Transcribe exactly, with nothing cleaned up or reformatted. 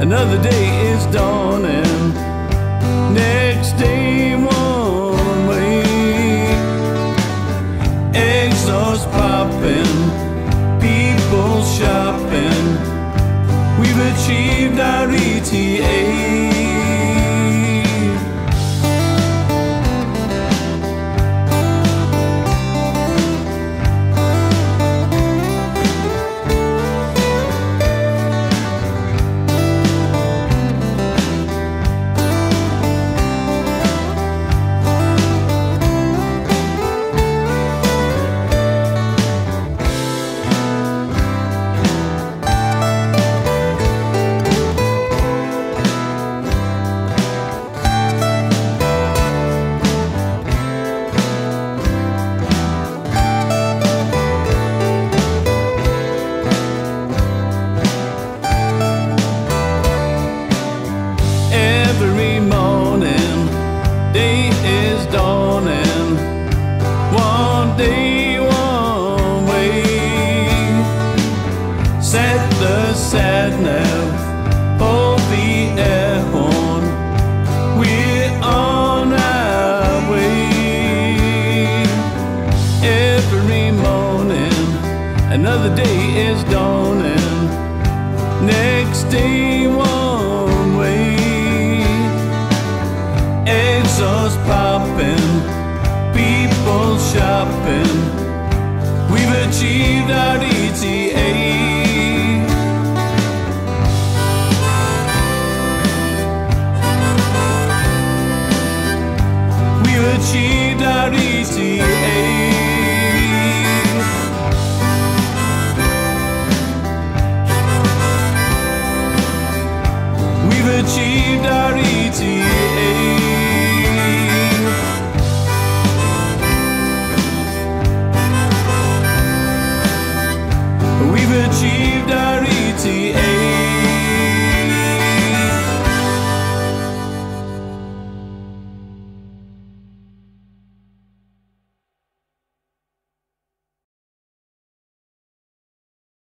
Another day is dawning. Next day one way. Exhaust popping, people shopping. We've achieved our E T A. Every morning, day is dawning. One day, one way. Set the sad nav, hold the air horn. We're on our way. Every morning, another day is dawning. Next day, one way. Exhaust popping, people shopping. We've achieved our E T A. We've achieved our E T A. We've achieved our E T A. We've achieved our E T A.